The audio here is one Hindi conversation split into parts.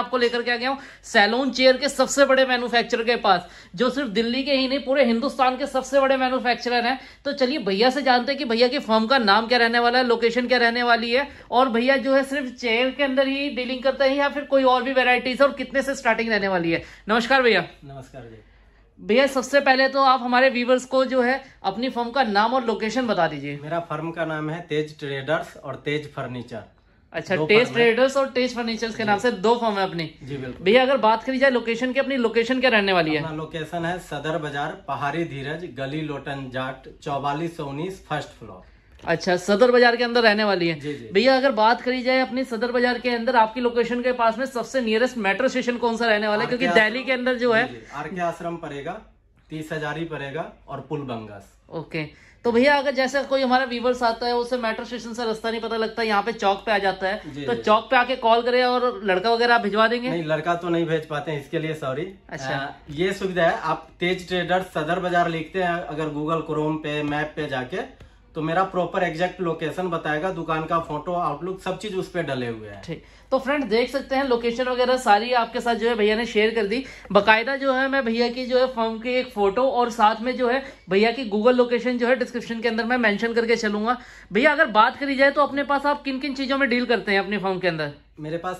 आपको लेकर के आ गया हूँ सैलून चेयर के सबसे बड़े मैन्युफैक्चरर के पास, जो सिर्फ दिल्ली के ही नहीं पूरे हिंदुस्तान के सबसे बड़े मैन्युफैक्चरर हैं। तो चलिए भैया से जानते हैं कि भैया की फर्म का नाम क्या रहने वाला है, लोकेशन क्या रहने वाली है, और भैया जो है सिर्फ चेयर के अंदर ही डीलिंग करते हैं या फिर कोई और भी वेराइटीज और कितने से स्टार्टिंग रहने वाली है। नमस्कार भैया। नमस्कार जी। भैया सबसे पहले तो आप हमारे व्यूवर्स को जो है अपनी फर्म का नाम और लोकेशन बता दीजिए। मेरा फर्म का नाम है तेज ट्रेडर्स और तेज फर्नीचर। अच्छा, तेज ट्रेडर्स और तेज फर्नीचर्स के नाम से दो फर्म है अपनी। जी बिल्कुल। भैया अगर बात करी जाए लोकेशन की, अपनी लोकेशन क्या रहने वाली है? अपना लोकेशन है सदर बाजार, पहाड़ी धीरज, गली लोटन जाट, 4419 फर्स्ट फ्लोर। अच्छा, सदर बाजार के अंदर रहने वाली है। जी जी। भैया अगर बात करी जाए अपनी सदर बाजार के अंदर आपकी लोकेशन के पास में सबसे नियरेस्ट मेट्रो स्टेशन कौन सा रहने वाला है? क्योंकि दिल्ली के अंदर जो है आर के आश्रम पड़ेगा, 30,000 ही पड़ेगा, और पुल बंगस। ओके। तो भैया अगर जैसे कोई हमारा व्यूवर्स आता है उसे मेट्रो स्टेशन से रास्ता नहीं पता लगता, यहाँ पे चौक पे आ जाता है, तो चौक पे आके कॉल करे और लड़का वगैरह आप भिजवा देंगे? नहीं, लड़का तो नहीं भेज पाते हैं, इसके लिए सॉरी। अच्छा, ये सुविधा है, आप तेज ट्रेडर्स सदर बाजार लिखते हैं अगर गूगल क्रोम पे मैप पे जाके, तो मेरा प्रॉपर एग्जैक्ट लोकेशन बताएगा, दुकान का फोटो आउटलुक सब चीज उस पे डले हुए हैं। ठीक, तो फ्रेंड देख सकते हैं लोकेशन वगैरह सारी आपके साथ जो है भैया ने शेयर कर दी। बकायदा जो है मैं भैया की जो है फर्म की एक फोटो और साथ में जो है भैया की गूगल लोकेशन जो है डिस्क्रिप्शन के अंदर मैं मेंशन करके चलूंगा। भैया अगर बात करी जाए तो अपने पास आप किन किन चीजों में डील करते हैं अपनी फर्म के अंदर? मेरे पास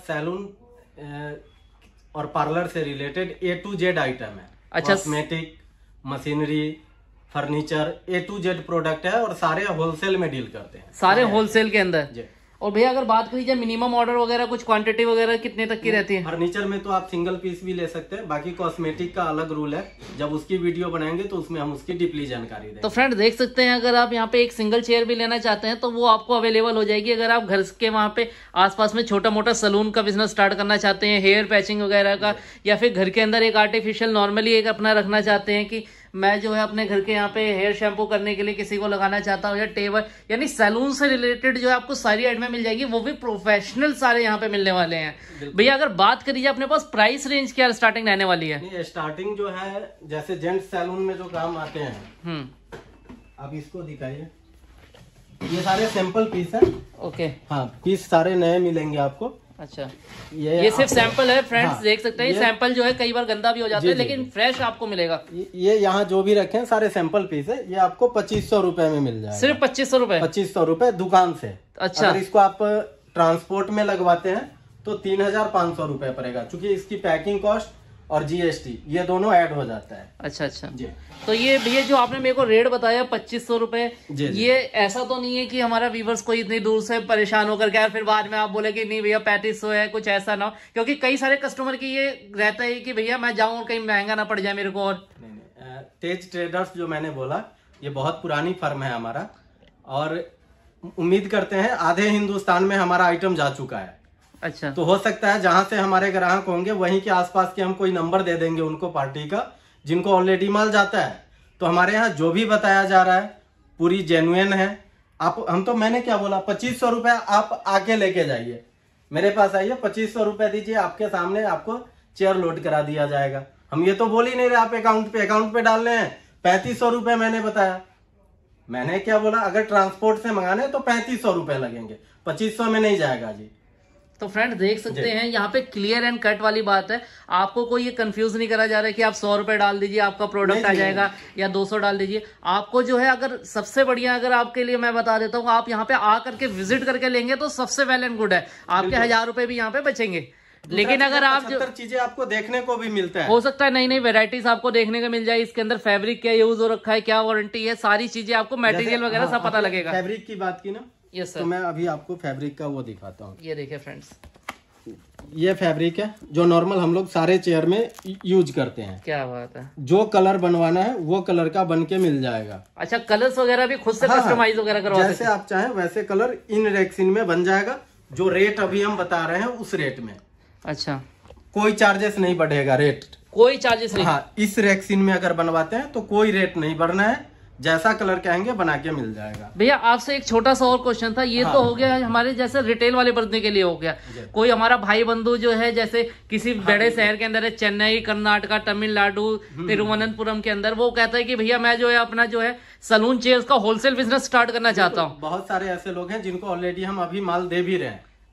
सैलून और पार्लर से related A to Z item है। अच्छा, cosmetic, machinery, furniture, A to Z product है, और सारे होलसेल में डील करते हैं। सारे होलसेल के अंदर जी। और भैया अगर बात करी जाए मिनिमम ऑर्डर वगैरह कुछ क्वांटिटी वगैरह कितने तक की रहती है? फर्नीचर में तो आप सिंगल पीस भी ले सकते हैं, बाकी कॉस्मेटिक का अलग रूल है, जब उसकी वीडियो बनाएंगे तो उसमें हम उसकी डीपली जानकारी देंगे। तो फ्रेंड देख सकते हैं अगर आप यहाँ पे एक सिंगल चेयर भी लेना चाहते हैं तो वो आपको अवेलेबल हो जाएगी। अगर आप घर के वहाँ पे आसपास में छोटा मोटा सलून का बिजनेस स्टार्ट करना चाहते हैं, हेयर पैचिंग वगैरह का, या फिर घर के अंदर एक आर्टिफिशियल नॉर्मली एक अपना रखना चाहते हैं कि मैं जो है अपने घर के यहाँ पे हेयर शैम्पू करने के लिए किसी को लगाना चाहता हूँ, या टेबल, यानी सैलून से रिलेटेड जो है आपको सारी आइटमें मिल जाएगी, वो भी प्रोफेशनल सारे यहाँ पे मिलने वाले हैं। भैया अगर बात करी जाए अपने पास प्राइस रेंज क्या स्टार्टिंग रहने वाली है? स्टार्टिंग जो है जैसे जेंट्स सैलून में जो काम आते हैं, आप इसको दिखाइए, ये सारे सैंपल पीस है। ओके, हाँ, पीस सारे नए मिलेंगे आपको। अच्छा, ये सिर्फ सैंपल है फ्रेंड्स। हाँ, देख सकते हैं ये सैंपल जो है कई बार गंदा भी हो जाता है, लेकिन फ्रेश आपको मिलेगा। ये यहाँ जो भी रखे हैं सारे सैंपल पीस है, ये आपको 2500 रुपए में मिल जाएगा। सिर्फ 2500 रुपए? 2500 रुपए दुकान से। अच्छा, अगर इसको आप ट्रांसपोर्ट में लगवाते हैं तो 3500 रुपए पड़ेगा, क्योंकि इसकी पैकिंग कॉस्ट और GST ये दोनों ऐड हो जाता है। अच्छा अच्छा जी। तो ये भैया जो आपने मेरे को रेट बताया 2500 रुपए, ये ऐसा तो नहीं है कि हमारा व्यूवर्स कोई इतनी दूर से परेशान होकर के फिर बाद में आप बोले कि नहीं भैया 3500 है, कुछ ऐसा ना हो, क्योंकि कई सारे कस्टमर की ये रहता है कि भैया मैं जाऊं और कहीं महंगा ना पड़ जाए मेरे को। और नहीं, तेज ट्रेडर्स जो मैंने बोला ये बहुत पुरानी फर्म है हमारा, और उम्मीद करते हैं आधे हिंदुस्तान में हमारा आइटम जा चुका है। अच्छा, तो हो सकता है जहां से हमारे ग्राहक होंगे वहीं के आसपास के हम कोई नंबर दे देंगे उनको पार्टी का, जिनको ऑलरेडी माल जाता है। तो हमारे यहाँ जो भी बताया जा रहा है पूरी जेन्युइन है। आप मैंने क्या बोला, 2500 रुपए आप आके लेके जाइए, मेरे पास आइए, 2500 रुपए दीजिए, आपके सामने आपको चेयर लोड करा दिया जाएगा। हम ये तो बोल ही नहीं रहे आप अकाउंट पे डालने हैं। 3500 रुपए मैंने बताया, मैंने क्या बोला, अगर ट्रांसपोर्ट से मंगाने तो 3500 रुपए लगेंगे, 2500 में नहीं जाएगा जी। तो फ्रेंड देख सकते हैं यहाँ पे क्लियर एंड कट वाली बात है, आपको कोई ये कंफ्यूज नहीं करा जा रहा है कि आप 100 रुपए डाल दीजिए आपका प्रोडक्ट आ जाएगा, या 200 डाल दीजिए। आपको जो है अगर सबसे बढ़िया, अगर आपके लिए मैं बता देता हूँ, आप यहाँ पे आ करके विजिट करके लेंगे तो सबसे वेल एंड गुड है, आपके 1000 रुपए भी यहाँ पे बचेंगे। लेकिन अगर आप जो चीजें आपको देखने को भी मिलता है, हो सकता है नई नई वेराइटीज आपको देखने को मिल जाए, इसके अंदर फैब्रिक क्या यूज हो रखा है, क्या वारंटी है, सारी चीजें आपको मटेरियल वगैरह सब पता लगेगा। फैब्रिक की बात की ना, यस सर, तो मैं अभी आपको फैब्रिक का वो दिखाता हूँ। ये देखिए फ्रेंड्स, ये फैब्रिक है जो नॉर्मल हम लोग सारे चेयर में यूज करते हैं। क्या बात है, जो कलर बनवाना है वो कलर का बन के मिल जाएगा। अच्छा, कलर्स वगैरह भी खुद से कस्टमाइज वगैरह करवा सकते हैं? जैसे आप चाहें वैसे कलर इन रेक्सिन में बन जाएगा, जो रेट अभी हम बता रहे हैं उस रेट में। अच्छा, कोई चार्जेस नहीं बढ़ेगा, रेट कोई चार्जेस नहीं? हाँ, इस रेक्सिन में अगर बनवाते हैं तो कोई रेट नहीं बढ़ना है, जैसा कलर कहेंगे बना के मिल जाएगा। भैया आपसे एक छोटा सा और क्वेश्चन था, ये तो हो गया हमारे जैसे रिटेल वाले बंदे के लिए हो गया, कोई हमारा भाई बंधु जो है जैसे किसी बड़े शहर के अंदर है, चेन्नई, कर्नाटका, तमिलनाडु, तिरुवनंतपुरम के अंदर, वो कहता है कि भैया मैं जो है अपना जो है सलून चेयर्स का होलसेल बिजनेस स्टार्ट करना चाहता हूँ। बहुत सारे ऐसे लोग हैं जिनको ऑलरेडी हम अभी माल दे भी रहे हैं।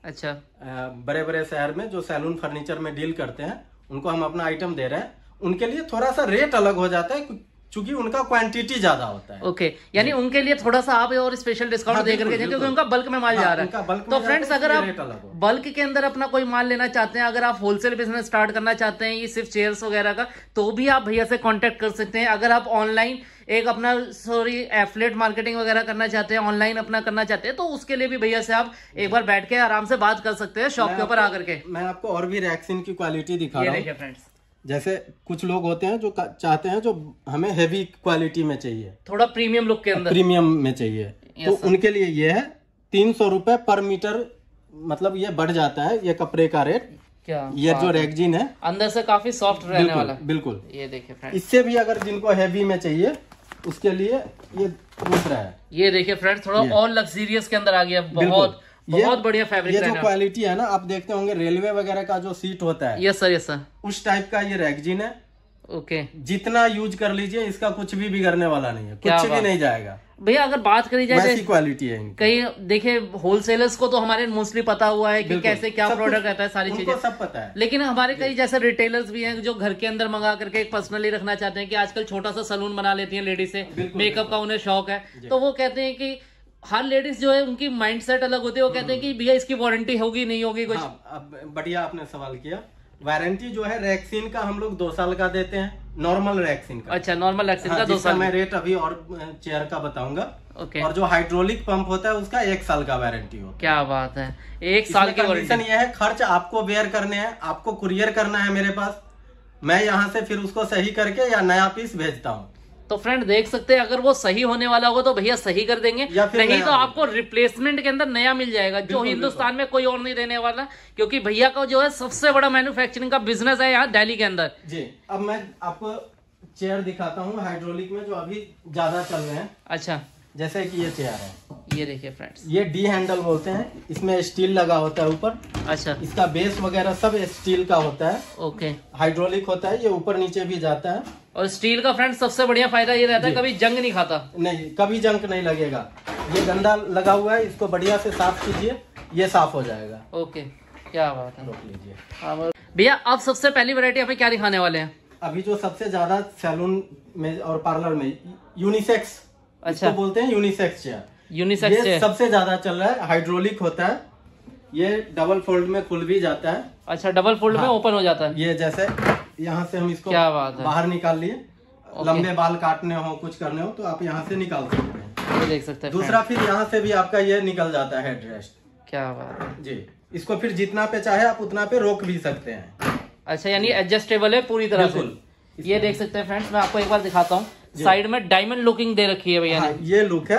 अच्छा, बड़े बड़े शहर में जो सैलून फर्नीचर में डील करते हैं उनको हम अपना आइटम दे रहे हैं। उनके लिए थोड़ा सा रेट अलग हो जाता है क्योंकि उनका क्वांटिटी ज्यादा होता है। ओके, यानी उनके लिए थोड़ा सा आप और स्पेशल डिस्काउंट हाँ, दे करके दें क्योंकि उनका बल्क में माल जा रहा है। तो फ्रेंड्स, अगर आप बल्क के अंदर अपना कोई माल लेना चाहते हैं, अगर आप होलसेल बिजनेस स्टार्ट करना चाहते हैं ये सिर्फ चेयर्स वगैरह का, तो भी आप भैया से कांटेक्ट कर सकते हैं। अगर आप ऑनलाइन एक अपना एफिलिएट मार्केटिंग वगैरह करना चाहते हैं, ऑनलाइन अपना करना चाहते हैं, तो उसके लिए भी भैया से आप एक बार बैठ के आराम से बात कर सकते हैं शॉप के ऊपर आकर के। मैं आपको और भी रैक्सीन की क्वालिटी दिखा रहा हूँ। देखिए फ्रेंड्स, जैसे कुछ लोग होते हैं जो चाहते हैं जो हमें हेवी क्वालिटी में चाहिए, थोड़ा प्रीमियम लुक के अंदर, प्रीमियम में चाहिए, तो उनके लिए ये है 300 रुपए पर मीटर, मतलब ये बढ़ जाता है ये कपड़े का रेट। क्या ये जो रैगजीन है अंदर से काफी सॉफ्ट रहने वाला है। बिल्कुल, ये देखिए फ्रेंड्स, इससे भी अगर जिनको हैवी में चाहिए उसके लिए ये दूसरा है। ये देखिए फ्रेंड्स, थोड़ा और लग्जरियस के अंदर आ गया, बहुत बढ़िया फैब्रिक। ये जो क्वालिटी है ना, आप देखते होंगे रेलवे वगैरह का जो सीट होता है, यस सर, यस सर, उस टाइप का ये रैगजीन है। ओके, जितना यूज कर लीजिए इसका कुछ भी बिगड़ने वाला नहीं है, कुछ भी नहीं जाएगा भैया। अगर बात करी जाए वैसी क्वालिटी है इनकी। कई देखिए होलसेलर्स को तो हमारे मोस्टली पता हुआ है कि कैसे क्या प्रोडक्ट रहता है, सारी चीजें सब पता है। लेकिन हमारे कई जैसे रिटेलर्स भी हैं जो घर के अंदर मंगा करके एक पर्सनली रखना चाहते हैं, कि आजकल छोटा सा सलून बना लेती हैं लेडीज से, मेकअप का उन्हें शौक है, तो वो कहते हैं कि हर लेडीज जो है उनकी माइंडसेट अलग होती है, वो कहते हैं कि भैया इसकी वारंटी होगी नहीं होगी कुछ। अब बढ़िया आपने सवाल किया। वारंटी जो है रैक्सीन का हम लोग 2 साल का देते हैं, नॉर्मल रैक्सीन का। अच्छा, नॉर्मल रैक्सीन का 2 साल। मैं रेट अभी और चेयर का बताऊंगा। ओके, और जो हाइड्रोलिक पंप होता है उसका 1 साल का वारंटी होता है। क्या बात है, 1 साल की वारंटी। ये है खर्च आपको बेयर करने हैं, आपको कुरियर करना है मेरे पास, मैं यहाँ से फिर उसको सही करके या नया पीस भेजता हूँ। तो फ्रेंड देख सकते हैं, अगर वो सही होने वाला होगा तो भैया सही कर देंगे, नहीं तो आपको रिप्लेसमेंट के अंदर नया मिल जाएगा, जो हिंदुस्तान में कोई और नहीं देने वाला, क्योंकि भैया का जो है सबसे बड़ा मैन्युफैक्चरिंग का बिजनेस है यहाँ दिल्ली के अंदर। जी, अब मैं आपको चेयर दिखाता हूँ हाइड्रोलिक में जो अभी ज्यादा चल रहे हैं। अच्छा, जैसे कि ये चेयर है, ये देखिए फ्रेंड्स, ये डी हैंडल बोलते हैं, इसमें स्टील लगा होता है ऊपर। अच्छा, इसका बेस वगैरह सब स्टील का होता है। ओके, हाइड्रोलिक होता है, ये ऊपर नीचे भी जाता है। और स्टील का फ्रेंड सबसे बढ़िया फायदा ये रहता है, कभी जंग नहीं खाता। नहीं, कभी जंग नहीं लगेगा। ये गंदा लगा हुआ है, इसको बढ़िया से साफ कीजिए, ये साफ हो जाएगा। ओके, क्या बात है, रोक लीजिए। भैया आप सबसे पहली वैरायटी हमें क्या दिखाने वाले हैं? अभी जो सबसे ज्यादा सैलून में और पार्लर में यूनिसेक्स, अच्छा, तो बोलते हैं यूनिसेक्स चेयर। यूनिसेक्स ये सबसे ज्यादा चल रहा है। हाइड्रोलिक होता है, ये डबल फोल्ड में खुल भी जाता है। अच्छा, डबल फोल्ड में ओपन हो जाता है। ये जैसे यहाँ से हम इसको क्या बात है, बाहर निकाल लिए, लंबे बाल काटने हो, कुछ करने हो तो आप यहाँ से निकाल सकते हैं। ये देख सकते हैं। दूसरा फिर यहाँ से भी आपका ये निकल जाता है हेड रेस्ट। क्या बात है जी, इसको फिर जितना पे चाहे आप उतना पे रोक भी सकते हैं। अच्छा, यानी एडजस्टेबल है पूरी तरह से। ये देख सकते हैं फ्रेंड्स, मैं आपको एक बार दिखाता हूँ, साइड में डायमंड लुकिंग दे रखी है भैया ने। ये लुक है,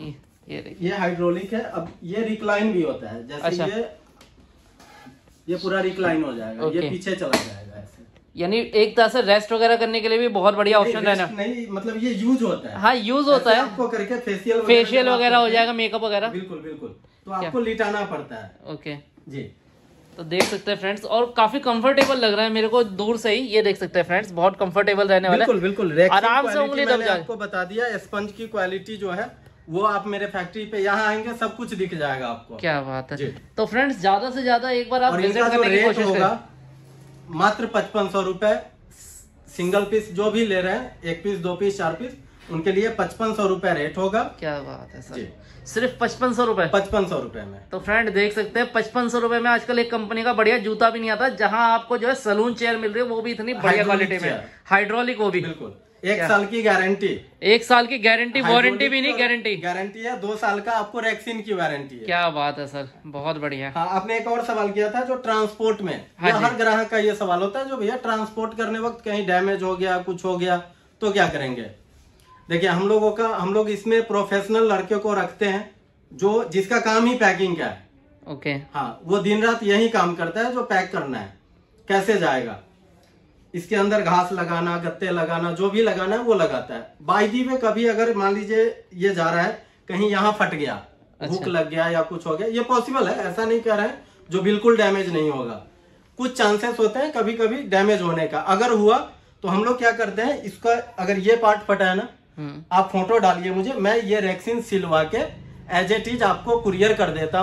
ये देखिए, ये हाइड्रोलिक है। अब ये रिक्लाइन भी होता है, जैसे अच्छा, ये पूरा रिक्लाइन हो जाएगा, ये पीछे चला जाएगा ऐसे। यानी एक तरह से रेस्ट वगैरह करने के लिए भी बहुत बढ़िया ऑप्शन रहना। नहीं, मतलब ये यूज होता है। हाँ, यूज होता है, आपको करके फेशियल वगैरह हो जाएगा, मेकअप वगैरह। बिल्कुल बिल्कुल, तो आपको लिटाना पड़ता है। ओके जी, तो देख सकते हैं फ्रेंड्स, और काफी कंफर्टेबल लग रहा है मेरे को दूर से ही। ये देख सकते हैं फ्रेंड्स, बहुत कंफर्टेबल रहने वाला है। बिल्कुल बिल्कुल, आराम से उंगली दब जाए। आपको बता दिया, स्पंज की क्वालिटी जो है वो आप मेरे फैक्ट्री पे यहाँ आएंगे सब कुछ दिख जाएगा आपको। क्या बात है। तो फ्रेंड्स ज्यादा से ज्यादा एक बार आप विजिट करने की कोशिश करें। मात्र 5500 रुपए सिंगल पीस, जो भी ले रहे हैं 1 पीस 2 पीस 4 पीस, उनके लिए 5500 रुपए रेट होगा। क्या बात है सर, सिर्फ 5500 रुपए, 5500 रुपए में। तो फ्रेंड देख सकते हैं 5500 रुपए में आजकल एक कंपनी का बढ़िया जूता भी नहीं आता, जहां आपको जो है सलून चेयर मिल रही है, वो भी इतनी बढ़िया क्वालिटी में, हाइड्रोलिक, वो भी बिल्कुल 1 साल की गारंटी। 1 साल की गारंटी, वारंटी भी नहीं, गारंटी है 2 साल का आपको रैक्सीन की वारंटी है। क्या बात है सर, बहुत बढ़िया। हाँ, आपने एक और सवाल किया था जो ट्रांसपोर्ट में, हर ग्राहक का ये सवाल होता है जो भैया ट्रांसपोर्ट करने वक्त कहीं डैमेज हो गया, कुछ हो गया तो क्या करेंगे। देखिए हम लोग इसमें प्रोफेशनल लड़के को रखते हैं जो जिसका काम ही पैकिंग का है। ओके, हाँ, वो दिन रात यही काम करता है, जो पैक करना है, कैसे जाएगा, इसके अंदर घास लगाना, गत्ते लगाना, जो भी लगाना है वो लगाता है। बाई दी में कभी अगर मान लीजिए ये जा रहा है, कहीं यहाँ फट गया, हुक लग गया या कुछ हो गया, ये पॉसिबल है, ऐसा नहीं कह रहे हैं जो बिल्कुल डैमेज नहीं होगा, कुछ चांसेस होते हैं कभी कभी डैमेज होने का। अगर हुआ तो हम लोग क्या करते हैं, इसका अगर ये पार्ट फटा है ना, आप फोटो डालिए मुझे, मैं ये रैक्सीन सिलवा के एज इट इज आपको कुरियर कर देता हूँ।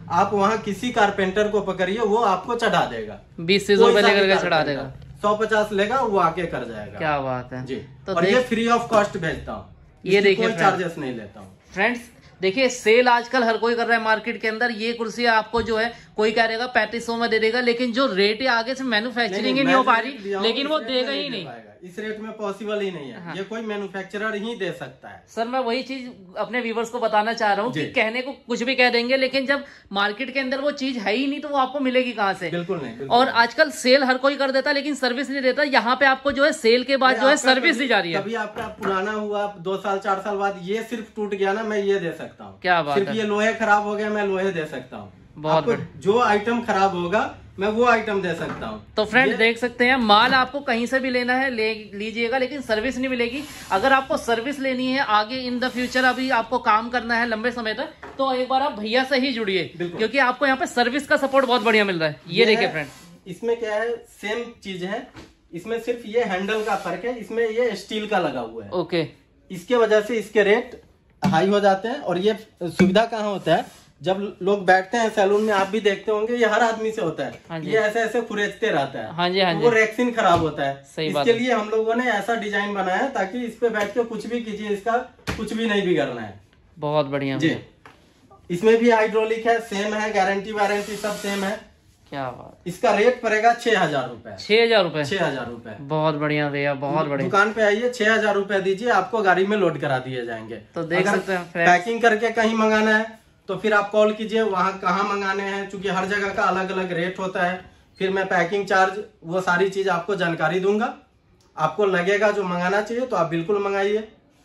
आप वहाँ किसी कारपेंटर को पकड़िए, वो आपको चढ़ा देगा, 20 रुपए लेकर के चढ़ा देगा, 150 लेगा, वो आके कर जाएगा। क्या बात है जी। तो और ये फ्री ऑफ कॉस्ट भेजता हूँ, ये देखिए कोई चार्जेस नहीं लेता हूँ। फ्रेंड्स देखिए सेल आजकल हर कोई कर रहा है मार्केट के अंदर। ये कुर्सी आपको जो है कोई कह देगा 3500 में दे देगा, लेकिन जो रेट है आगे से मैन्युफैक्चरिंग ही नहीं हो पा रही, लेकिन वो देगा ही नहीं, इस रेट में पॉसिबल ही नहीं है। हाँ। ये कोई मैन्युफैक्चरर ही दे सकता है। सर मैं वही चीज अपने व्यूवर्स को बताना चाह रहा हूँ कि कहने को कुछ भी कह देंगे, लेकिन जब मार्केट के अंदर वो चीज है ही नहीं तो वो आपको मिलेगी कहाँ से? बिल्कुल नहीं। और आजकल सेल हर कोई कर देता लेकिन सर्विस नहीं देता। यहाँ पे आपको जो है सेल के बाद जो है सर्विस दी जा रही है। कभी आपका पुराना हुआ 2 साल 4 साल बाद ये सिर्फ टूट गया ना, मैं ये दे सकता हूँ। क्या बात है? ये लोहे खराब हो गया, मैं लोहे दे सकता हूँ। बहुत जो आइटम खराब होगा मैं वो आइटम दे सकता हूँ। तो फ्रेंड देख सकते हैं माल आपको कहीं से भी लेना है ले लीजिएगा, लेकिन सर्विस नहीं मिलेगी। अगर आपको सर्विस लेनी है आगे इन द फ्यूचर, अभी आपको काम करना है लंबे समय तक, तो एक बार आप भैया से ही जुड़िए, क्योंकि आपको यहाँ पे सर्विस का सपोर्ट बहुत बढ़िया मिल रहा है। ये देखिए फ्रेंड, इसमें क्या है, सेम चीज है, इसमें सिर्फ ये हैंडल का फर्क है, इसमें ये स्टील का लगा हुआ है। ओके, इसके वजह से इसके रेट हाई हो जाते हैं। और ये सुविधा कहाँ होता है, जब लोग बैठते हैं सैलून में, आप भी देखते होंगे, ये हर आदमी से होता है। हाँ, ये ऐसे ऐसे खुरेचते रहता है। हाँ जी, हाँ जी। वो रेक्सिन खराब होता है। सही इसके लिए हम लोगों ने ऐसा डिजाइन बनाया है ताकि इस पे बैठ के कुछ भी कीजिए, इसका कुछ भी नहीं बिगड़ना है। बहुत बढ़िया जी। इसमें भी हाइड्रोलिक है, सेम है, गारंटी वारंटी सब सेम है। क्या बात। इसका रेट पड़ेगा 6000 रुपए। 6000 रुपए? 6000 रुपए। बहुत बढ़िया भैया, बहुत बढ़िया। दुकान पे आइए, 6000 रुपए दीजिए, आपको गाड़ी में लोड करा दिए जाएंगे। तो देख सकते हैं पैकिंग करके कहीं मंगाना है तो फिर आप कॉल कीजिए, वहाँ कहाँ मंगाने हैं, क्योंकि हर जगह का अलग अलग रेट होता है। फिर मैं पैकिंग चार्ज वो सारी चीज आपको जानकारी दूंगा। आपको लगेगा जो मंगाना चाहिए तो आप बिल्कुल मंगाइए।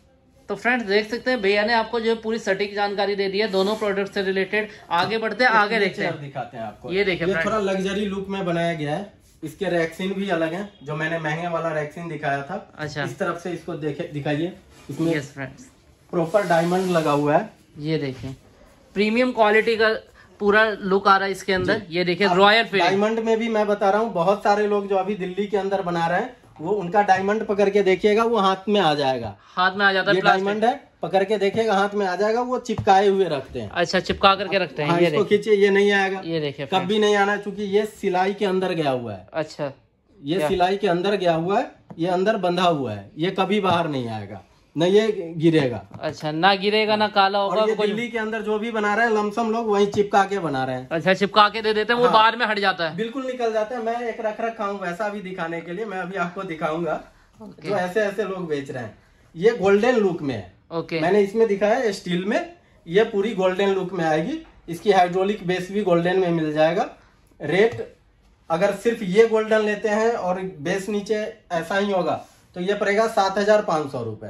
तो फ्रेंड्स देख सकते हैं भैया ने आपको जो पूरी सटीक जानकारी दे दी है दोनों प्रोडक्ट से रिलेटेड। आगे बढ़ते हैं, आगे देखते हैं, दिखाते हैं आपको। ये देखिए, ये थोड़ा लग्जरी लुक में बनाया गया है। इसके रैक्सिन भी अलग है, जो मैंने महंगे वाला रैक्सिन दिखाया था। अच्छा, इस तरफ से इसको दिखाइए, इसमें फ्रेंड्स प्रॉपर डायमंड लगा हुआ है। ये देखिए प्रीमियम क्वालिटी का पूरा लुक आ रहा है इसके अंदर। ये देखिए रॉयल डायमंड में भी मैं बता रहा हूँ, बहुत सारे लोग जो अभी दिल्ली के अंदर बना रहे हैं, वो उनका डायमंड पकड़ के देखिएगा, वो हाथ में आ जाएगा। हाथ में आ जाता है, डायमंड है, पकड़ के देखिएगा हाथ में आ जाएगा। वो चिपकाए हुए रखते हैं। अच्छा, चिपका करके रखते हैं। हाँ, इसको खींचिए, ये नहीं आएगा। ये देखिए कभी नहीं आना, क्योंकि ये सिलाई के अंदर गया हुआ है। अच्छा, ये सिलाई के अंदर गया हुआ है, ये अंदर बंधा हुआ है, ये कभी बाहर नहीं आएगा, न ये गिरेगा। अच्छा, ना गिरेगा ना काला होगा। ये दिल्ली के अंदर जो भी बना रहे हैं लमसम लोग वही चिपका के बना रहे हैं। अच्छा, चिपका के दे देते हैं, वो बाद में हट जाता है। बिल्कुल निकल जाता है। मैं एक रख रखा हूँ वैसा भी दिखाने के लिए, मैं अभी आपको दिखाऊंगा। जो ऐसे ऐसे लोग बेच रहे हैं, ये गोल्डन लुक में है। ओके, मैंने इसमें दिखाया है स्टील में, ये पूरी गोल्डन लुक में आएगी। इसकी हाइड्रोलिक बेस भी गोल्डन में मिल जाएगा। रेट अगर सिर्फ ये गोल्डन लेते हैं और बेस नीचे ऐसा ही होगा तो ये पड़ेगा 7500 रुपए।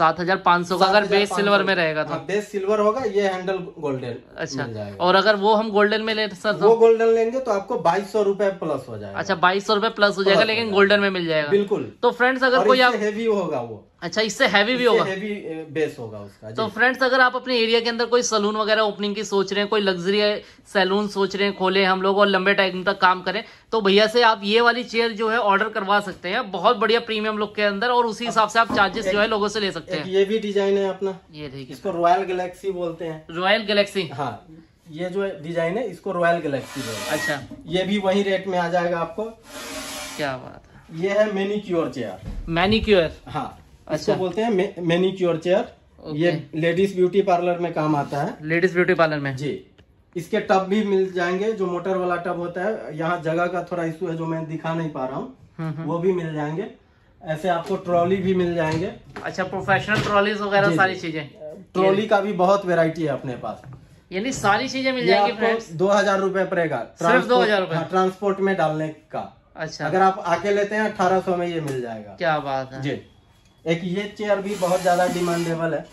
7500 का अगर बेस सिल्वर में रहेगा तो? बेस सिल्वर होगा, ये हैंडल गोल्डन। अच्छा, और अगर वो हम गोल्डन में लेते सर वो गोल्डन लेंगे तो आपको 2200 रुपए प्लस हो जाएगा। अच्छा, 2200 रुपए प्लस हो जाएगा, लेकिन गोल्डन में मिल जाएगा। बिल्कुल। तो फ्रेंड्स अगर कोई आप हेवी होगा वो। अच्छा, इससे हैवी भी होगा, हेवी बेस होगा उसका। तो फ्रेंड्स अगर आप अपने एरिया के अंदर कोई सलून वगैरह ओपनिंग की सोच रहे हैं, कोई लग्जरी सैलून सोच रहे हैं खोले हम लोग और लंबे टाइम तक काम करें, तो भैया से आप ये वाली चेयर जो है ऑर्डर करवा सकते हैं। बहुत बढ़िया प्रीमियम लुक के अंदर, और उसी हिसाब से आप चार्जेस जो है लोगों से ले सकते हैं। ये भी डिजाइन है अपना, ये देखिए, इसको रॉयल गैलेक्सी बोलते हैं। Royal galaxy? हाँ, ये जो डिजाइन है इसको रॉयल गैलेक्सी बोलते हैं। अच्छा, ये भी वही रेट में आ जाएगा आपको। क्या बात है। ये है मैनीक्योर चेयर। मैनीक्योर? हाँ, इसको बोलते हैं मैनीक्योर चेयर। ये लेडीज ब्यूटी पार्लर में काम आता है। लेडीज ब्यूटी पार्लर में जी। इसके टब भी मिल जाएंगे, जो मोटर वाला टब होता है। यहाँ जगह का थोड़ा इशू है जो मैं दिखा नहीं पा रहा हूँ, वो भी मिल जाएंगे। ऐसे आपको ट्रॉली भी मिल जाएंगे। अच्छा, प्रोफेशनल ट्रॉलीज वगैरह सारी चीजें? ट्रॉली का भी बहुत वेराइटी है अपने पास, यानी सारी चीजें मिल जाएंगी फ्रेंड्स। 2000 रुपए पड़ेगा, सिर्फ 2000 रुपए ट्रांसपोर्ट में डालने का। अच्छा, अगर आप आके लेते हैं 1800 में ये मिल जाएगा। क्या बात है जी। एक ये चेयर भी बहुत ज्यादा डिमांडेबल है।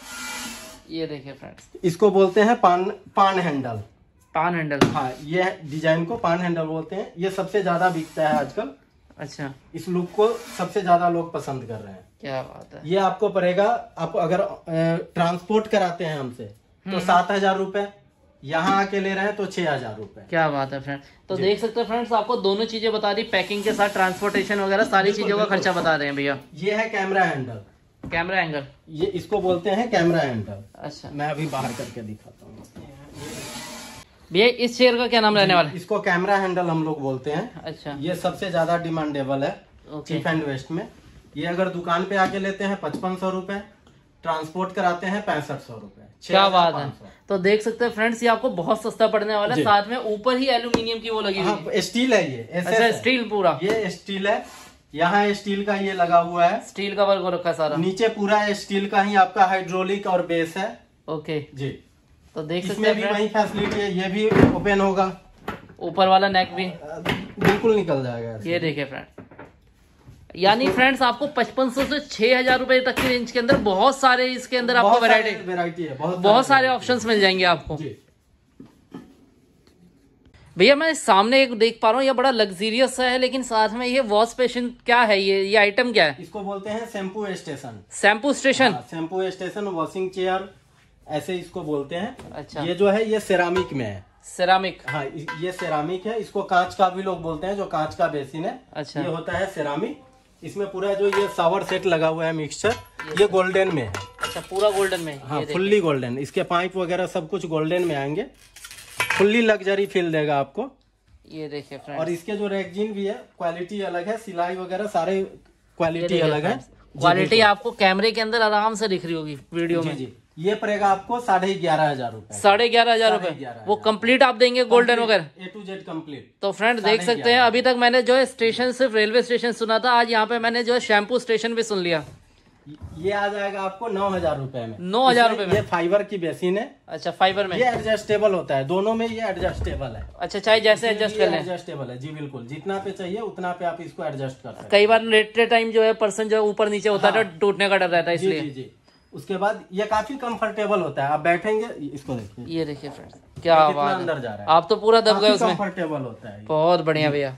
ये देखिए फ्रेंड्स, इसको बोलते हैं पान हैंडल। पान हैंडल? हाँ, ये डिजाइन को पान हैंडल बोलते हैं। ये सबसे ज्यादा बिकता है आजकल। अच्छा, इस लुक को सबसे ज्यादा लोग पसंद कर रहे हैं। क्या बात है। ये आपको पड़ेगा, आप अगर ट्रांसपोर्ट कराते हैं हमसे तो 7000 रुपए, यहाँ आके ले रहे हैं तो 6000 रुपए। क्या बात है फ्रेंड। तो देख सकते हैं फ्रेंड्स, आपको दोनों चीजें बता दी, पैकिंग के साथ ट्रांसपोर्टेशन वगैरह सारी चीजों का खर्चा बता रहे हैं भैया। ये है कैमरा हैंडल। Camera angle? ये इसको बोलते हैं कैमरा हैंडल। अच्छा, मैं अभी बाहर करके दिखाता हूँ। भैया इस चेयर का क्या नाम रहने वाला है? इसको कैमरा हैंडल हम लोग बोलते हैं। अच्छा, ये सबसे ज्यादा डिमांडेबल है चीप एंड वेस्ट में। ये अगर दुकान पे आके लेते हैं 5500 रुपए, ट्रांसपोर्ट कराते हैं 6500 रुपए। क्या बात है। तो देख सकते हैं फ्रेंड्स, ये आपको बहुत सस्ता पड़ने वाला है। साथ में ऊपर ही एल्यूमिनियम की वो लगी हुई है। स्टील है ये। अच्छा, स्टील पूरा, ये स्टील है। यहाँ स्टील का ये लगा हुआ है, स्टील का वर्क हो रखा है सारा। नीचे पूरा स्टील का ही आपका हाइड्रोलिक और बेस है। ओके जी। तो देख सकते हैं, इसमें भी वही फैसिलिटी है। ये भी ओपन होगा, ऊपर वाला नेक भी बिल्कुल निकल जाएगा। ये देखिए फ्रेंड्स, यानी फ्रेंड्स आपको 5500 से 6000 रुपए तक की रेंज के अंदर बहुत सारे इसके अंदर आपको वैरायटी है, बहुत सारे ऑप्शंस मिल जाएंगे आपको। भैया मैं सामने एक देख पा रहा हूँ, ये बड़ा लग्जरियस सा है, लेकिन साथ में ये वॉश बेसिन क्या है? ये आइटम क्या है? इसको बोलते हैं shampoo station. Shampoo station, shampoo station, washing chair ऐसे इसको बोलते हैं। अच्छा, ये जो है ये सेरामिक में है। सेरामिक, हाँ, ये सेरामिक है। इसको कांच का भी लोग बोलते हैं, जो कांच का बेसिन है। अच्छा, ये होता है सेरामिक। इसमें पूरा जो ये शावर सेट लगा हुआ है मिक्सचर, ये गोल्डन में है। अच्छा, पूरा गोल्डन में? हाँ, फुल्ली गोल्डन। इसके पाइप वगैरह सब कुछ गोल्डन में आएंगे, फुल्ली लग्जरी फील देगा आपको। ये देखिए फ्रेंड्स, और इसके जो रेगजीन भी है, क्वालिटी अलग है, सिलाई वगैरह सारे क्वालिटी अलग है। क्वालिटी आपको कैमरे के अंदर आराम से दिख रही होगी वीडियो में। जी, ये पड़ेगा आपको 11,500 रुपए। 11,500 रुपए वो कंप्लीट आप देंगे, गोल्डन वगैरह A to Z कंप्लीट। तो फ्रेंड देख सकते हैं, अभी तक मैंने जो है स्टेशन सिर्फ रेलवे स्टेशन सुना था, आज यहाँ पे मैंने जो है शैम्पू स्टेशन भी सुन लिया। ये आ जाएगा आपको 9,000 रुपए में। 9,000 रुपए में? ये फाइबर की बेसिन है। अच्छा, फाइबर में? ये एडजस्टेबल होता है, दोनों में ये एडजस्टेबल है। अच्छा, चाहे जैसे एडजस्ट कर लें? एडजस्टेबल है जी, बिल्कुल। जितना पे चाहिए उतना पे आप इसको एडजस्ट कर सकते हैं। कई बार लेटते टाइम जो है पर्सन जो है ऊपर नीचे होता है, तो टूटने का डर रहता है, इसलिए। जी। उसके बाद ये काफी कंफर्टेबल होता है। आप बैठेंगे, इसको देखिए, ये देखिए फ्रेंड्स, क्या बात अंदर जा रहा है। आप तो पूरा दब गए उसमें। कंफर्टेबल होता है, बहुत बढ़िया भैया।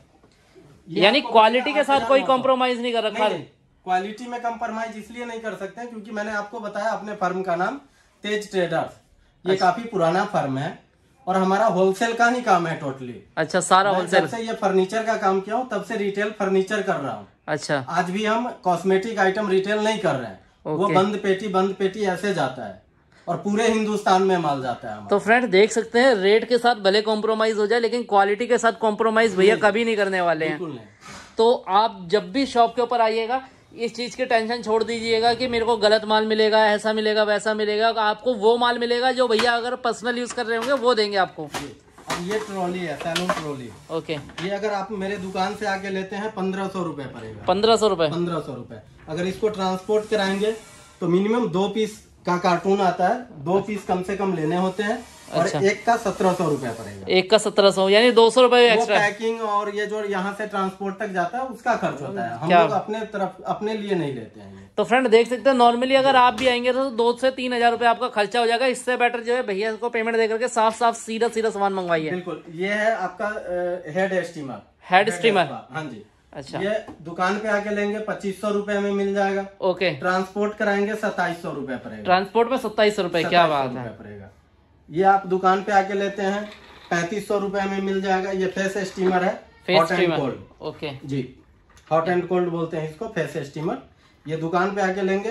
यानी क्वालिटी के साथ कोई कॉम्प्रोमाइज नहीं कर रखा? क्वालिटी में कंप्रोमाइज इसलिए नहीं कर सकते क्योंकि मैंने आपको बताया अपने फर्म का नाम तेज ट्रेडर्स। ये काफी पुराना फर्म है और हमारा होलसेल का ही काम है टोटली। अच्छा, सारा होलसेल? जब से ये फर्नीचर का काम किया हूँ तब से रिटेल फर्नीचर कर रहा हूँ। अच्छा, आज भी हम कॉस्मेटिक आइटम रिटेल नहीं कर रहे हैं। वो बंद पेटी ऐसे जाता है और पूरे हिंदुस्तान में माल जाता है। तो फ्रेंड देख सकते हैं, रेट के साथ भले कॉम्प्रोमाइज हो जाए, लेकिन क्वालिटी के साथ कॉम्प्रोमाइज भैया कभी नहीं करने वाले हैं। तो आप जब भी शॉप के ऊपर आइएगा, इस चीज की टेंशन छोड़ दीजिएगा कि मेरे को गलत माल मिलेगा, ऐसा मिलेगा, वैसा मिलेगा। आपको वो माल मिलेगा जो भैया अगर पर्सनल यूज कर रहे होंगे वो देंगे आपको। अब ये ट्रॉली है, सैलून ट्रॉली। ओके, ये अगर आप मेरे दुकान से आके लेते हैं 1500 रुपए पड़ेगा। 1500 रुपए? 1500 रुपए। अगर इसको ट्रांसपोर्ट कराएंगे तो मिनिमम 2 पीस का कार्टून आता है, 2 पीस कम से कम लेने होते हैं। और अच्छा। एक का 1700 रुपए पड़ेगा। एक का 1700, यानी 200 रुपए एक्स्ट्रा। पैकिंग और ये जो यहाँ से ट्रांसपोर्ट तक जाता है उसका खर्च होता है। हम लोग अपने लिए नहीं लेते हैं। तो फ्रेंड देख सकते हैं, नॉर्मली अगर आप भी आएंगे तो 2 से 3,000 रुपए आपका खर्चा हो जाएगा। इससे बेटर जो है भैया को पेमेंट देकर के साफ साफ सीधा सामान मंगवाइए। बिल्कुल। ये है आपका हेड स्टीमर। Head steamer? हाँ जी। अच्छा, ये दुकान पे आके लेंगे 2500 रुपए में मिल जाएगा। ओके। ट्रांसपोर्ट कराएंगे 2700 रुपए पड़ेगा। ट्रांसपोर्ट में 2700 रुपए? क्या बात है। पड़ेगा। ये आप दुकान पे आके लेते हैं 3500 रुपए में मिल जाएगा। ये फेस स्टीमर है, फेस स्टीमर। ओके जी, हॉट एंड कोल्ड बोलते हैं इसको, फेस स्टीमर। ये दुकान पे आके लेंगे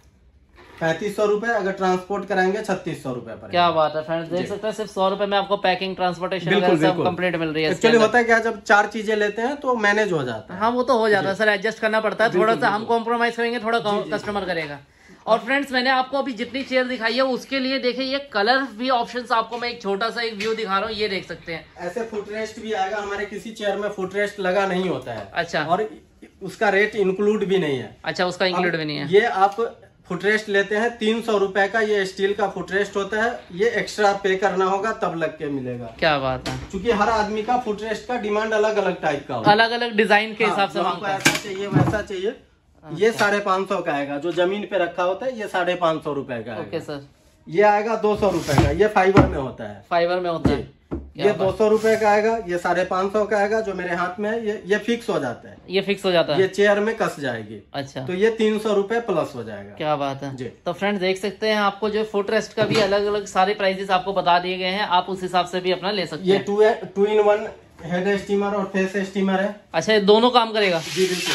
3500 रुपए, अगर ट्रांसपोर्ट कराएंगे 3600 रुपए पड़ेगा। क्या बात है फ्रेंड्स, देख सकते हैं सिर्फ 100 रुपए में आपको पैकिंग, ट्रांसपोर्टेशन वगैरह सब कंप्लीट मिल रही है। एक्चुअली होता है क्या, जब 4 चीजें लेते हैं तो मैनेज हो जाता है। हाँ, वो तो हो जाता है सर, एडजस्ट करना पड़ता है थोड़ा सा। हम कॉम्प्रोमाइज करेंगे, थोड़ा कस्टमर करेगा। और फ्रेंड्स मैंने आपको अभी जितनी चेयर दिखाई है उसके लिए देखिए ये कलर भी ऑप्शंस आपको मैं एक छोटा सा एक व्यू दिखा रहा हूँ, ये देख सकते हैं। ऐसे फुटरेस्ट भी आएगा, हमारे किसी चेयर में फुटरेस्ट लगा नहीं होता है। अच्छा, और उसका रेट इंक्लूड भी नहीं है। अच्छा, उसका इंक्लूड भी नहीं है। ये आप फुटरेस्ट लेते हैं 300 रुपए का, ये स्टील का फुटरेस्ट होता है। ये एक्स्ट्रा पे करना होगा तब लग के मिलेगा। क्या बात है। क्योंकि हर आदमी का फुटरेस्ट का डिमांड अलग अलग टाइप का होगा, अलग अलग डिजाइन के हिसाब से मांगता है। ऐसा चाहिए वैसा चाहिए। ये 550 का आएगा, जो जमीन पे रखा होता है ये 550 रुपए का। Okay sir. ये आएगा 200 रुपए का, ये फाइबर में होता है। फाइबर में होता है। ये 200 रुपए का आएगा। ये 550 का आएगा, जो मेरे हाथ में है ये फिक्स हो जाता है। ये फिक्स हो जाता है, ये चेयर में कस जाएगी। अच्छा, तो ये 300 रुपए प्लस हो जाएगा। क्या बात है जी। तो फ्रेंड देख सकते हैं, आपको जो फुट रेस्ट का भी अलग अलग सारे प्राइसेस आपको बता दिए गए हैं, आप उस हिसाब से भी अपना ले सकते हैं। ये 2 in 1 हेड स्टीमर और फेस स्टीमर है। अच्छा, ये दोनों काम करेगा? जी बिल्कुल।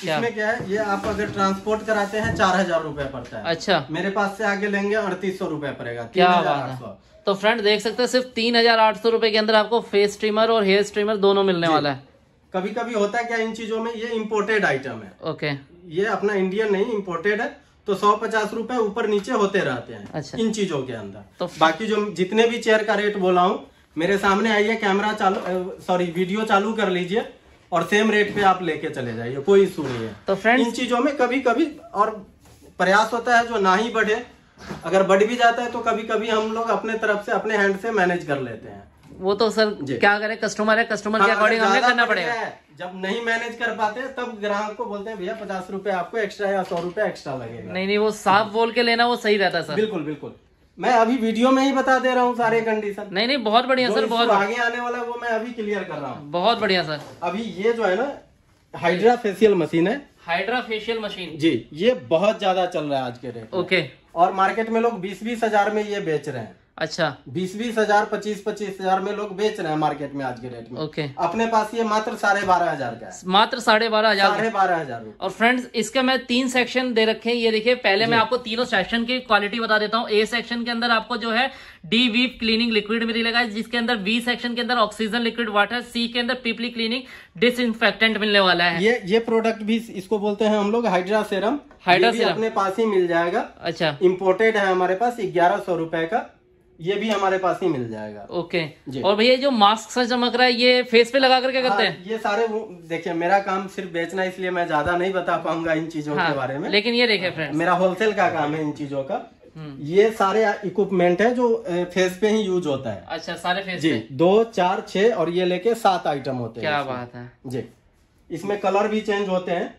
इसमें क्या है, ये आप अगर ट्रांसपोर्ट कराते हैं 4000 रुपए पड़ता है। अच्छा, मेरे पास से आगे लेंगे 3800 रुपए पड़ेगा। क्या बात है। तो फ्रेंड देख सकते हैं सिर्फ 3800 रुपए के अंदर आपको फेस ट्रिमर और हेयर ट्रिमर दोनों मिलने वाला है। कभी कभी होता है क्या इन चीजों में, ये इम्पोर्टेड आइटम है। ओके, ये अपना इंडियन नहीं, इम्पोर्टेड है, तो 150 रुपए ऊपर नीचे होते रहते हैं। अच्छा, इन चीजों के अंदर। तो बाकी जो जितने भी चेयर का रेट बोला हूँ, मेरे सामने आइए, कैमरा चालू वीडियो चालू कर लीजिए और सेम रेट पे आप लेके चले जाइए, कोई इशू नहीं है। तो फ्रेंड्स इन चीजों में कभी कभी और प्रयास होता है जो ना ही बढ़े, अगर बढ़ भी जाता है तो कभी कभी हम लोग अपने तरफ से अपने हैंड से मैनेज कर लेते हैं। वो तो सर क्या करें, कस्टमर है, कस्टमर के अकॉर्डिंग हमें करना पड़ेगा। जब नहीं मैनेज कर पाते तब ग्राहक को बोलते हैं भैया 50 रुपए आपको एक्स्ट्रा या 100 रुपए एक्स्ट्रा लगेगा। नहीं, वो साफ बोल के लेना वो सही रहता है सर। बिल्कुल बिल्कुल, मैं अभी वीडियो में ही बता दे रहा हूँ सारे कंडीशन। नहीं, बहुत बढ़िया सर, बहुत आगे आने वाला वो मैं अभी क्लियर कर रहा हूँ। बहुत बढ़िया सर। अभी ये जो है ना, हाइड्रा फेशियल मशीन है। हाइड्रा फेशियल मशीन जी, ये बहुत ज्यादा चल रहा है आज के रेट। ओके, और मार्केट में लोग 20-20 हजार में ये बेच रहे हैं। अच्छा, 20-20 हजार 25-25 हजार में लोग बेच रहे हैं मार्केट में आज के रेट में। ओके, अपने पास ये मात्र 12,500 का है। मात्र 12,500, 12,500। और फ्रेंड्स इसके मैं 3 सेक्शन दे रखे हैं। ये देखिए, पहले मैं आपको तीनों सेक्शन की क्वालिटी बता देता हूँ। ए सेक्शन के अंदर आपको जो है डी वीप क्लीनिंग लिक्विड मिलेगा, जिसके अंदर बी सेक्शन के अंदर ऑक्सीजन लिक्विड वाटर, सी के अंदर पीपली क्लीनिंग डिसइंफेक्टेंट मिलने वाला है। ये प्रोडक्ट भी इसको बोलते हैं हम लोग हाइड्रा सेरम। हाइड्रा सेरम अपने पास ही मिल जाएगा। अच्छा, इम्पोर्टेड है हमारे पास, 1100 रुपए का, ये भी हमारे पास ही मिल जाएगा। ओके जी। और भैया जो मास्क सा चमक रहा है, ये फेस पे लगा करके करते हैं? ये सारे देखिए, मेरा काम सिर्फ बेचना, इसलिए मैं ज्यादा नहीं बता पाऊंगा इन चीजों के बारे में। लेकिन ये देखिए फ्रेंड्स, मेरा होलसेल का काम है इन चीजों का। ये सारे इक्विपमेंट है जो फेस पे ही यूज होता है। अच्छा, सारे फेस जी, 2, 4, 6 और ये लेके 7 आइटम होते हैं। क्या बात है जी। इसमें कलर भी चेंज होते हैं।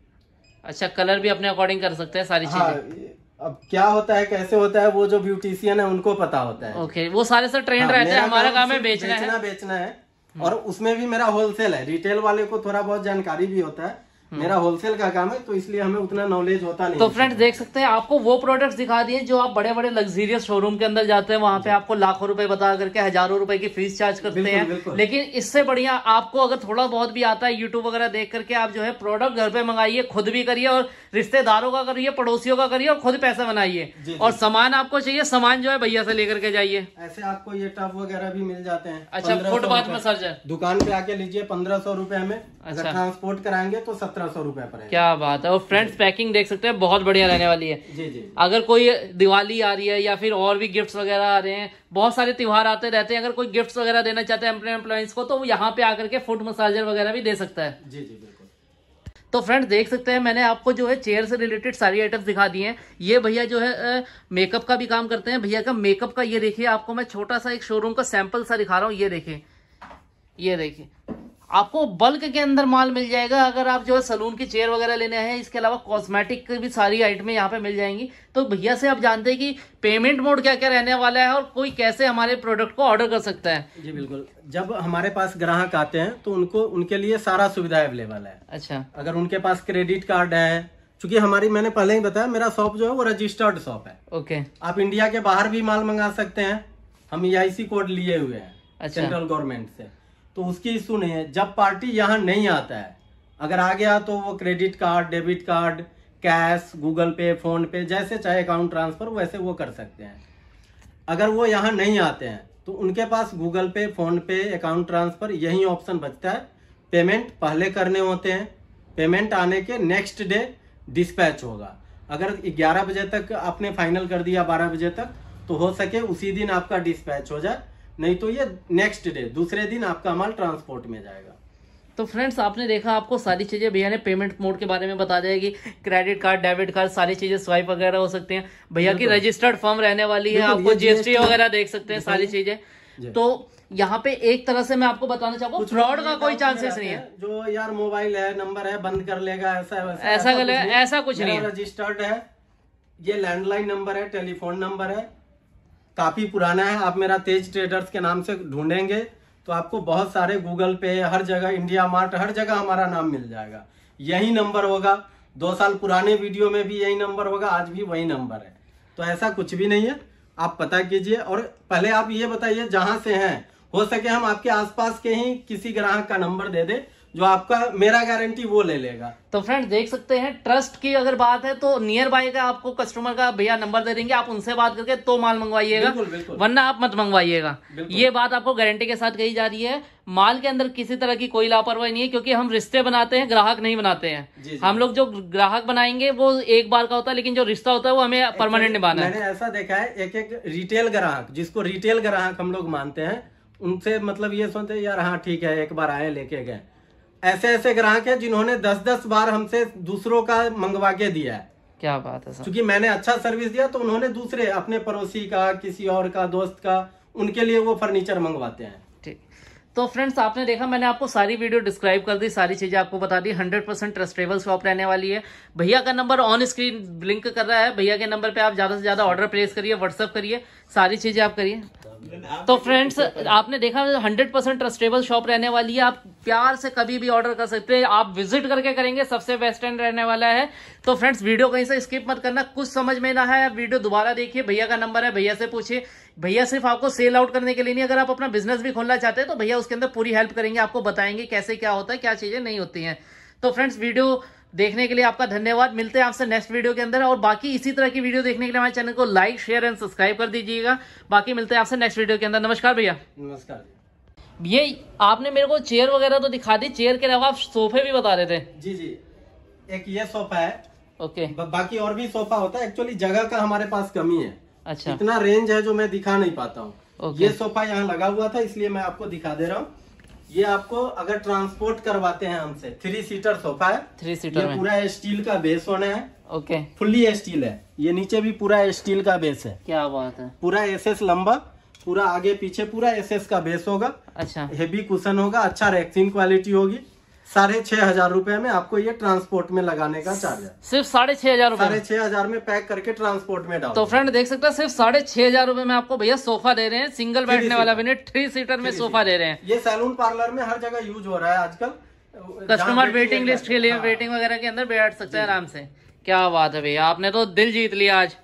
अच्छा, कलर भी अपने अकॉर्डिंग कर सकते हैं सारी चीजें। अब क्या होता है, कैसे होता है, वो जो ब्यूटिशियन है उनको पता होता है। ओके, वो सारे सर ट्रेंड रहते हैं। हमारा काम है बेचना है। और उसमें भी मेरा होलसेल है। रिटेल वाले को थोड़ा बहुत जानकारी भी होता है, मेरा होलसेल का काम है, तो इसलिए हमें उतना नॉलेज होता नहीं। तो फ्रेंड्स देख सकते हैं, आपको वो प्रोडक्ट्स दिखा दिए जो आप बड़े बड़े लग्जरियस शोरूम के अंदर जाते हैं, वहां पे आपको लाखों रुपए बता करके हजारों रुपए की फीस चार्ज करते हैं। लेकिन इससे बढ़िया आपको अगर थोड़ा बहुत भी आता है, यूट्यूब वगैरह देख करके आप जो है प्रोडक्ट घर पे मंगाइए, खुद भी करिए और रिश्तेदारों का करिए, पड़ोसियों का करिए और खुद पैसा बनाइए। और सामान आपको चाहिए, सामान जो है भैया से लेकर के जाइए। ऐसे आपको ये टब वगैरह भी मिल जाते हैं। अच्छा, फुटपाथ मसाजर दुकान पे आके लीजिए 1500 रुपए में। अच्छा, ट्रांसपोर्ट कराएंगे तो 1700 रुपए पड़ेगा। क्या बात है। और फ्रेंड्स पैकिंग देख सकते हैं, बहुत बढ़िया रहने वाली है। जी जी। अगर कोई दिवाली आ रही है या फिर और भी गिफ्ट्स वगैरह आ रहे हैं, बहुत सारे त्योहार आते रहते हैं, अगर कोई गिफ्ट्स वगैरह देना चाहते हैं अपने एम्प्लॉइज को, तो यहाँ पे आकर के फुट मसाजर वगैरह भी दे सकता है। जी जी, बिल्कुल। तो फ्रेंड्स देख सकते हैं, मैंने आपको जो है चेयर से रिलेटेड सारी आइटम्स दिखा दी हैं। ये भैया जो है मेकअप का भी काम करते हैं। भैया का मेकअप का ये देखिए, आपको मैं छोटा सा एक शोरूम का सैंपल सा दिखा रहा हूँ। ये देखिए, ये देखिए, आपको बल्क के अंदर माल मिल जाएगा। अगर आप जो है सलून की चेयर वगैरह लेने हैं, इसके अलावा कॉस्मेटिक की भी सारी आइटमें यहाँ पे मिल जाएंगी। तो भैया से आप जानते हैं कि पेमेंट मोड क्या क्या रहने वाला है और कोई कैसे हमारे प्रोडक्ट को ऑर्डर कर सकता है। जी बिल्कुल। जब हमारे पास ग्राहक आते हैं तो उनके लिए सारा सुविधा अवेलेबल है। अच्छा, अगर उनके पास क्रेडिट कार्ड है, क्योंकि हमारी, मैंने पहले ही बताया, मेरा शॉप जो है वो रजिस्टर्ड शॉप है। ओके, आप इंडिया के बाहर भी माल मंगा सकते हैं। हम EIC कोड लिए हुए हैं। अच्छा, सेंट्रल गवर्नमेंट से, तो उसकी इशू नहीं है। जब पार्टी यहाँ नहीं आता है, अगर आ गया तो वो credit card, debit card, cash, Google Pay, PhonePe, जैसे चाहे अकाउंट ट्रांसफर वैसे वो कर सकते हैं। अगर वो यहाँ नहीं आते हैं तो उनके पास Google Pay, PhonePe, account transfer यही ऑप्शन बचता है। पेमेंट पहले करने होते हैं। पेमेंट आने के नेक्स्ट डे डिस्पैच होगा। अगर 11 बजे तक आपने फाइनल कर दिया, 12 बजे तक, तो हो सके उसी दिन आपका डिस्पैच हो जाए, नहीं तो ये नेक्स्ट डे, दूसरे दिन आपका माल ट्रांसपोर्ट में जाएगा। तो फ्रेंड्स आपने देखा, आपको सारी चीजें भैया ने पेमेंट मोड के बारे में बता दिया कि क्रेडिट कार्ड, डेबिट कार्ड, सारी चीजें स्वाइप वगैरह हो सकती हैं। भैया की रजिस्टर्ड फर्म रहने वाली है, आपको GST वगैरह देख सकते हैं, सारी चीजें। तो यहाँ पे एक तरह से मैं आपको बताना चाहूंगा, फ्रॉड का कोई चांसेस नहीं है। जो यार मोबाइल है, नंबर है, बंद कर लेगा, ऐसा कुछ नहीं है। रजिस्टर्ड है, ये लैंडलाइन नंबर है, टेलीफोन नंबर है, काफी पुराना है। आप मेरा तेज ट्रेडर्स के नाम से ढूंढेंगे तो आपको बहुत सारे गूगल पे, हर जगह, इंडिया मार्ट, हर जगह हमारा नाम मिल जाएगा। यही नंबर होगा, 2 साल पुराने वीडियो में भी यही नंबर होगा, आज भी वही नंबर है। तो ऐसा कुछ भी नहीं है। आप पता कीजिए। और पहले आप ये बताइए जहां से हैं, हो सके हम आपके आसपास के ही किसी ग्राहक का नंबर दे दे जो आपका मेरा गारंटी वो ले लेगा। तो फ्रेंड देख सकते हैं, ट्रस्ट की अगर बात है तो नियर बाय का आपको कस्टमर का भैया नंबर दे देंगे, आप उनसे बात करके तो माल मंगवाइएगा, वरना आप मत मंगवाइएगा। ये बात आपको गारंटी के साथ कही जा रही है। माल के अंदर किसी तरह की कोई लापरवाही नहीं है, क्योंकि हम रिश्ते बनाते हैं, ग्राहक नहीं बनाते हैं। जी। हम लोग जो ग्राहक बनाएंगे वो एक बार का होता है, लेकिन जो रिश्ता होता है वो हमें परमानेंट निभाना है। मैंने ऐसा देखा है, एक एक रिटेल ग्राहक, जिसको रिटेल ग्राहक हम लोग मानते हैं, उनसे मतलब ये सोचते हैं यार हाँ ठीक है, एक बार आए लेके गए। ऐसे ऐसे ग्राहक हैं जिन्होंने 10-10 बार हमसे दूसरों का मंगवा के दिया है। क्या बात है सर। क्योंकि मैंने अच्छा सर्विस दिया तो उन्होंने दूसरे अपने पड़ोसी का, किसी और का, दोस्त का, उनके लिए वो फर्नीचर मंगवाते हैं। ठीक, तो फ्रेंड्स आपने देखा, मैंने आपको सारी वीडियो डिस्क्राइब कर दी, सारी चीजें आपको बता दी। 100% ट्रस्टेबल शॉप रहने वाली है। भैया का नंबर ऑन स्क्रीन ब्लिंक कर रहा है, भैया के नंबर पे आप ज्यादा से ज्यादा ऑर्डर प्लेस करिए, व्हाट्सअप करिए, सारी चीजें आप करिए। तो फ्रेंड्स आपने देखा 100% ट्रस्टेबल शॉप रहने वाली है। आप प्यार से कभी भी ऑर्डर कर सकते हैं, आप विजिट करके करेंगे, सबसे बेस्ट एंड रहने वाला है। तो फ्रेंड्स वीडियो कहीं से स्किप मत करना, कुछ समझ में ना है वीडियो दोबारा देखिए, भैया का नंबर है, भैया से पूछिए। भैया सिर्फ आपको सेल आउट करने के लिए नहीं, अगर आप अपना बिजनेस भी खोलना चाहते हैं तो भैया उसके अंदर पूरी हेल्प करेंगे, आपको बताएंगे कैसे क्या होता है, क्या चीजें नहीं होती हैं। तो फ्रेंड्स वीडियो देखने के लिए आपका धन्यवाद। मिलते हैं आपसे नेक्स्ट वीडियो के अंदर, और बाकी इसी तरह की वीडियो देखने के लिए हमारे चैनल को लाइक, शेयर एंड सब्सक्राइब कर दीजिएगा। बाकी मिलते हैं आपसे नेक्स्ट वीडियो के अंदर। नमस्कार भैया। नमस्कार। ये आपने मेरे को चेयर वगैरह तो दिखा दी, चेयर के अलावा आप सोफे भी बता रहे थे। जी, एक ये सोफा है। ओके। बाकी और भी सोफा होता है, एक्चुअली जगह का हमारे पास कमी है। अच्छा। इतना रेंज है जो मैं दिखा नहीं पाता हूँ। ओके। ये सोफा यहाँ लगा हुआ था, इसलिए मैं आपको दिखा दे रहा हूँ। ये आपको अगर ट्रांसपोर्ट करवाते हैं हमसे, 3 सीटर सोफा है। 3 सीटर में पूरा स्टील का बेस होना है। ओके। फुल्ली स्टील है, ये नीचे भी पूरा स्टील का बेस है। क्या बात है। पूरा एसएस लंबा, पूरा आगे पीछे पूरा एसएस का बेस होगा। अच्छा। हेवी कुशन होगा, अच्छा रेक्सिन क्वालिटी होगी। 6,500 रुपए में आपको ये ट्रांसपोर्ट में लगाने का चार्ज है। सिर्फ 6,500 रुपए। 6,500 में पैक करके ट्रांसपोर्ट में डाल। तो फ्रेंड देख सकते हैं, सिर्फ 6,500 रुपए में आपको भैया सोफा दे रहे हैं, सिंगल बैठने वाला भी नहीं, 3 सीटर में सोफा दे रहे हैं। ये सैलून पार्लर में हर जगह यूज हो रहा है आजकल। कस्टमर वेटिंग लिस्ट के लिए वेटिंग वगैरह के अंदर बैठ सकते हैं आराम से। क्या बात है भैया, आपने तो दिल जीत लिया आज।